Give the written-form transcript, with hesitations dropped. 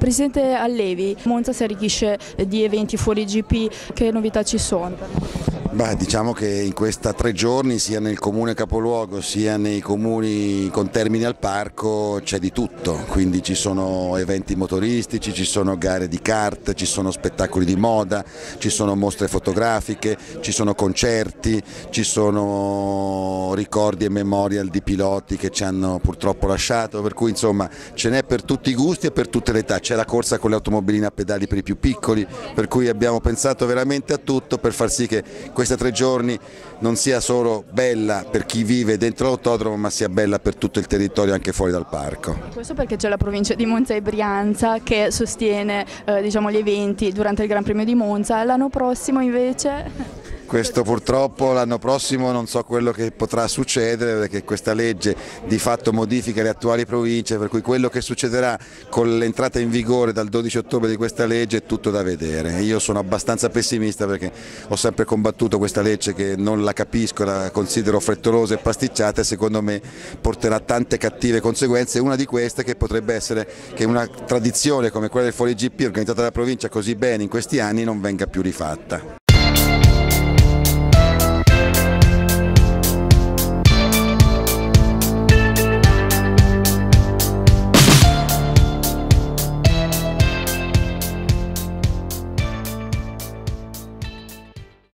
Presidente Allevi, Monza si arricchisce di eventi fuori GP, che novità ci sono? Beh, diciamo che in questi 3 giorni sia nel comune capoluogo sia nei comuni con termini al parco c'è di tutto, quindi ci sono eventi motoristici, ci sono gare di kart, ci sono spettacoli di moda, ci sono mostre fotografiche, ci sono concerti, ci sono ricordi e memorial di piloti che ci hanno purtroppo lasciato, per cui insomma ce n'è per tutti i gusti e per tutte le età, c'è la corsa con le automobiline a pedali per i più piccoli, per cui abbiamo pensato veramente a tutto per far sì che questi 3 giorni non sia solo bella per chi vive dentro l'autodromo, ma sia bella per tutto il territorio anche fuori dal parco. Questo perché c'è la provincia di Monza e Brianza che sostiene diciamo, gli eventi durante il Gran Premio di Monza, l'anno prossimo invece... Questo purtroppo l'anno prossimo non so quello che potrà succedere, perché questa legge di fatto modifica le attuali province, per cui quello che succederà con l'entrata in vigore dal 12 ottobre di questa legge è tutto da vedere. Io sono abbastanza pessimista perché ho sempre combattuto questa legge, che non la capisco, la considero frettolosa e pasticciata, e secondo me porterà tante cattive conseguenze, una di queste che potrebbe essere che una tradizione come quella del Fuori GP organizzata dalla provincia così bene in questi anni non venga più rifatta.